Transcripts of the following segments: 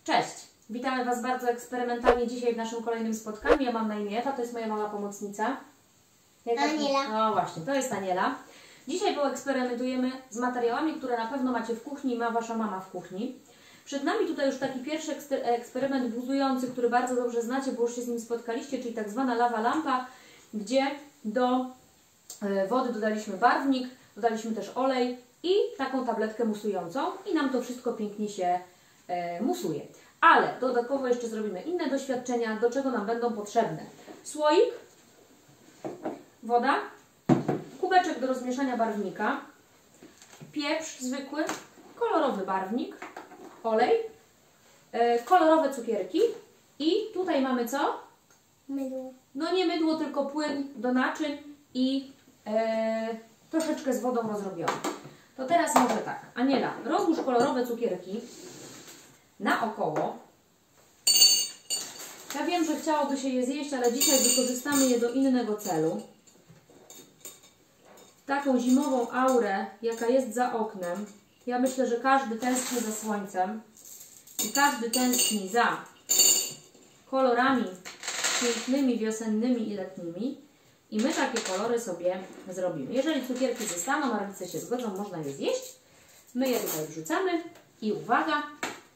Cześć! Witamy Was bardzo eksperymentalnie dzisiaj w naszym kolejnym spotkaniu. Ja mam na imię Ewa, to jest moja mała pomocnica. Aniela. No właśnie, to jest Aniela. Dzisiaj poeksperymentujemy z materiałami, które na pewno macie w kuchni i ma Wasza mama w kuchni. Przed nami tutaj już taki pierwszy eksperyment buzujący, który bardzo dobrze znacie, bo już się z nim spotkaliście, czyli tak zwana lawa lampa, gdzie do wody dodaliśmy barwnik, dodaliśmy też olej i taką tabletkę musującą i nam to wszystko pięknie się musuje. Ale dodatkowo jeszcze zrobimy inne doświadczenia, do czego nam będą potrzebne. Słoik, woda, kubeczek do rozmieszania barwnika, pieprz zwykły, kolorowy barwnik, olej, kolorowe cukierki i tutaj mamy co? Mydło. No nie mydło, tylko płyn do naczyń i troszeczkę z wodą rozrobione. To teraz może tak, Aniela, rozłóż kolorowe cukierki naokoło. Ja wiem, że chciałoby się je zjeść, ale dzisiaj wykorzystamy je do innego celu. Taką zimową aurę, jaka jest za oknem. Ja myślę, że każdy tęskni za słońcem i każdy tęskni za kolorami pięknymi, wiosennymi i letnimi. I my takie kolory sobie zrobimy. Jeżeli cukierki zostaną, a rodzice się zgodzą, można je zjeść. My je tutaj wrzucamy i uwaga,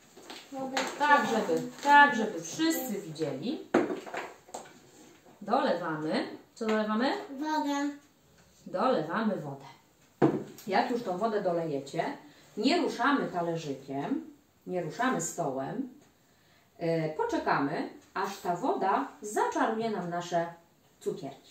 tak żeby wszyscy widzieli. Dolewamy. Co dolewamy? Woda. Dolewamy wodę. Jak już tą wodę dolejecie, nie ruszamy talerzykiem, nie ruszamy stołem. Poczekamy, aż ta woda zaczaruje nam nasze cukierki.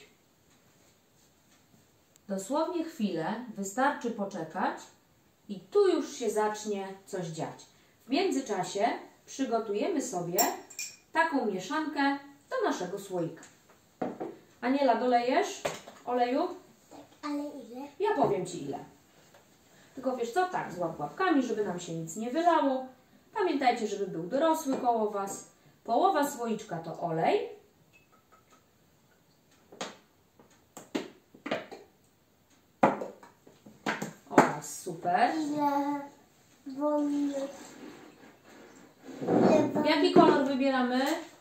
Dosłownie chwilę wystarczy poczekać i tu już się zacznie coś dziać. W międzyczasie przygotujemy sobie taką mieszankę do naszego słoika. Aniela, dolejesz oleju? Tak, ale ile? Ja powiem Ci ile. Tylko wiesz co? Tak, złap łapkami, żeby nam się nic nie wylało. Pamiętajcie, żeby był dorosły koło Was. Połowa słoiczka to olej. Oraz super. Ile wody? Jaki kolor wybieramy?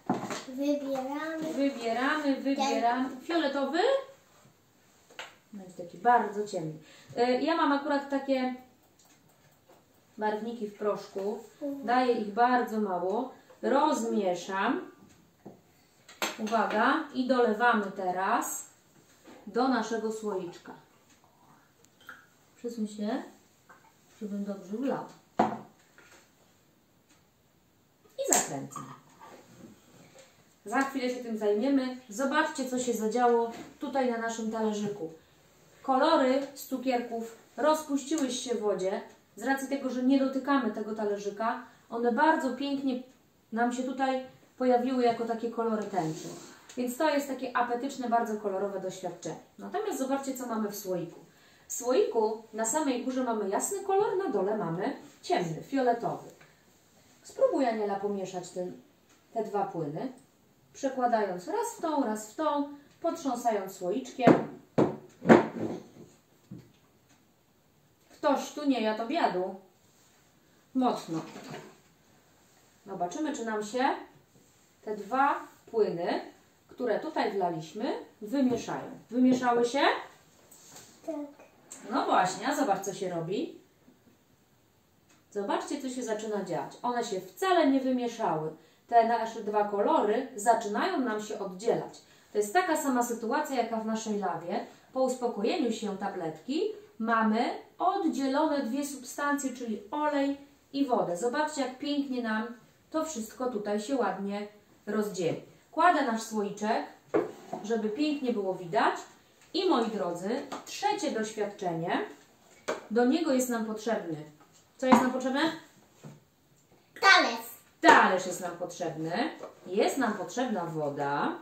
Wybieramy. Fioletowy? No jest taki bardzo ciemny. Ja mam akurat takie barwniki w proszku. Daję ich bardzo mało. Rozmieszam. Uwaga. I dolewamy teraz do naszego słoiczka. Przesuń się, żebym dobrze wlał. I zakręcam. Za chwilę się tym zajmiemy. Zobaczcie, co się zadziało tutaj na naszym talerzyku. Kolory z cukierków rozpuściły się w wodzie. Z racji tego, że nie dotykamy tego talerzyka, one bardzo pięknie nam się tutaj pojawiły jako takie kolory tęczy. Więc to jest takie apetyczne, bardzo kolorowe doświadczenie. Natomiast zobaczcie, co mamy w słoiku. W słoiku na samej górze mamy jasny kolor, na dole mamy ciemny, fioletowy. Spróbuj, Aniela, pomieszać te dwa płyny, przekładając raz w tą, potrząsając słoiczkiem. Ktoś tu nie jadł obiadu. Mocno. Zobaczymy, czy nam się te dwa płyny, które tutaj wlaliśmy, wymieszają. Wymieszały się? Tak. No właśnie, a zobacz, co się robi. Zobaczcie, co się zaczyna dziać. One się wcale nie wymieszały. Te nasze dwa kolory zaczynają nam się oddzielać. To jest taka sama sytuacja, jaka w naszej lawie. Po uspokojeniu się tabletki mamy oddzielone dwie substancje, czyli olej i wodę. Zobaczcie, jak pięknie nam to wszystko tutaj się ładnie rozdzieli. Kładę nasz słoiczek, żeby pięknie było widać. I moi drodzy, trzecie doświadczenie, do niego jest nam potrzebny. Co jest nam potrzebne? Talerz. Talerz jest nam potrzebny. Jest nam potrzebna woda.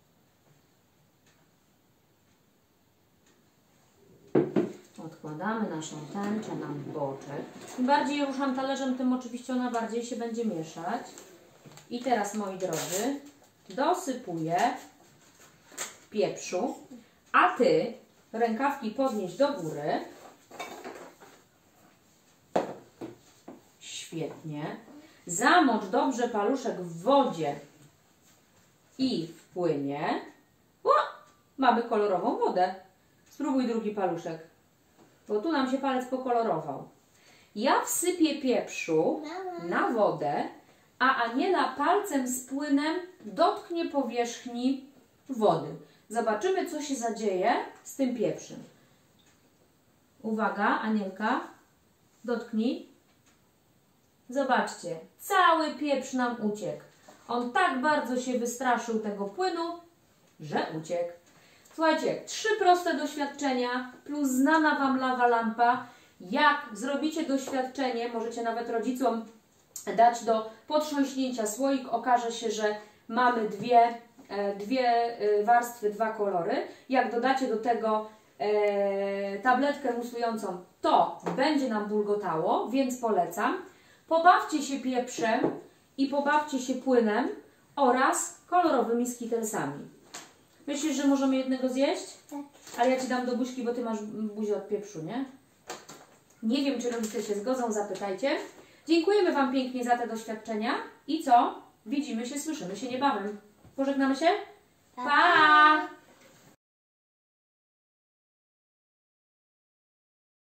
Odkładamy naszą tęczę na boczek. Im bardziej ja ruszam talerzem, tym oczywiście ona bardziej się będzie mieszać. I teraz, moi drodzy, dosypuję pieprzu. A Ty rękawki podnieś do góry. Świetnie. Zamocz dobrze paluszek w wodzie i w płynie. O, mamy kolorową wodę. Spróbuj drugi paluszek, bo tu nam się palec pokolorował. Ja wsypię pieprzu na wodę, a Aniela palcem z płynem dotknie powierzchni wody. Zobaczymy, co się zadzieje z tym pieprzem. Uwaga, Anielka, dotknij. Zobaczcie, cały pieprz nam uciekł. On tak bardzo się wystraszył tego płynu, że uciekł. Słuchajcie, 3 proste doświadczenia plus znana Wam lawa lampa. Jak zrobicie doświadczenie, możecie nawet rodzicom dać do potrząśnięcia słoik. Okaże się, że mamy dwie warstwy, 2 kolory. Jak dodacie do tego tabletkę musującą, to będzie nam bulgotało, więc polecam. Pobawcie się pieprzem i pobawcie się płynem oraz kolorowymi skittlesami. Myślisz, że możemy jednego zjeść? Tak. Ale ja Ci dam do buźki, bo Ty masz buzię od pieprzu, nie? Nie wiem, czy rodzice się zgodzą, zapytajcie. Dziękujemy Wam pięknie za te doświadczenia. I co? Widzimy się, słyszymy się niebawem. Pożegnamy się? Pa!